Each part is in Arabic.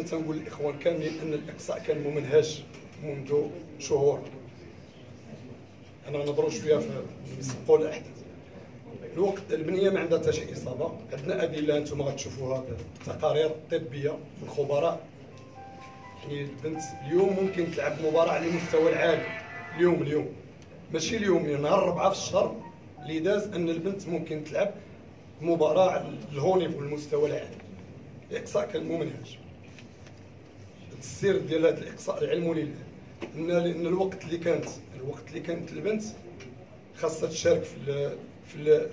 تنقول للاخوان كاملين ان الاقصاء كان ممنهج منذ شهور. انا نضرب شويه في نسبقوا الاحداث. الوقت البنيه ما عندها حتى شي اصابه، عندنا ادله انتم غتشوفوها بالتقارير الطبيه من خبراء. يعني البنت اليوم ممكن تلعب مباراه على المستوى العالي، اليوم ماشي اليوم، نهار 4 في الشهر اللي داز ان البنت ممكن تلعب مباراه على الهوني في المستوى العالي. الاقصاء كان ممنهج. السير ديال هذا الاقصاء العلم لله ان الوقت اللي كانت البنت خاصها تشارك في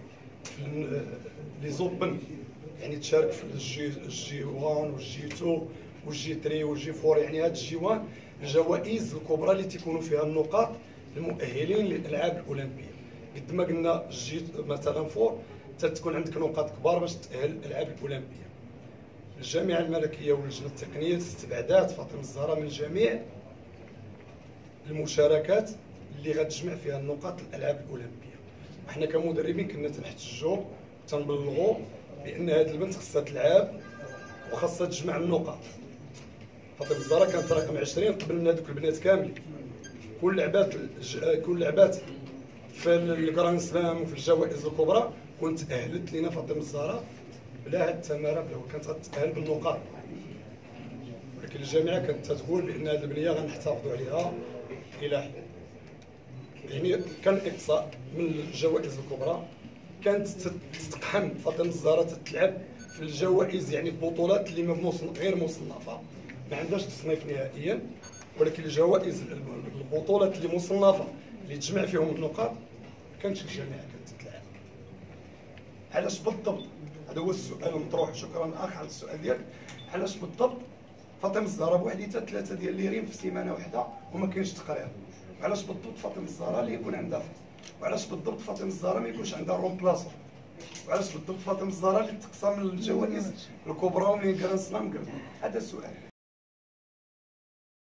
لي زوبن، يعني تشارك في الجي 1 والجي 2 والجي 3 والجي 4. يعني هاد الجي 1 الجوائز الكبرى اللي تيكونوا فيها النقاط المؤهلين للالعاب الاولمبيه. قد ما قلنا الجي مثلا 4 تتكون عندك نقاط كبار باش تاهل للالعاب الاولمبيه. الجامعه الملكيه واللجنه التقنيه استبعدات فاطمه الزهراء من جميع المشاركات اللي غتجمع فيها النقاط للالعاب الاولمبيه. وحنا كمدربين كنا تنحتجوا تنبلغوا بان هذه البنت خصها تلعب وخاصها تجمع النقاط. فاطمه الزهراء كانت رقم 20 قبل من هذوك البنات كاملين. كل لعبات في الجراند سلام وفي الجوائز الكبرى كنت اهلت لنا فاطمه الزهراء بلا هاد التماره، بلا كانت غتأهل بالنقاط. ولكن الجامعه كانت تقول بان هذه البنيه غنحتفظوا عليها الى حين. يعني كان اقصاء من الجوائز الكبرى، كانت تتقحم فاطمه الزهراء تتلعب في الجوائز، يعني البطولات اللي غير مصنفه ما عندهاش تصنيف نهائيا، ولكن الجوائز البطولات اللي مصنفه اللي تجمع فيهم النقاط ما كانتش الجامعه كانت تتلعب. علاش بالضبط؟ هذا هو السؤال المطروح. شكرا اخ على السؤال ديالك. علاش بالضبط فاطمه الزهراء بوحديتها 3 ديال الليرين في سيمانه واحده وما كاينش تقرير؟ وعلاش بالضبط فاطمه الزهراء اللي يكون عندها فصل؟ وعلاش بالضبط فاطمه الزهراء ما يكونش عندها رومبلاسور؟ وعلاش بالضبط فاطمه الزهراء اللي تقسم من الجوائز الكبرى ومن كران سلام؟ هذا السؤال.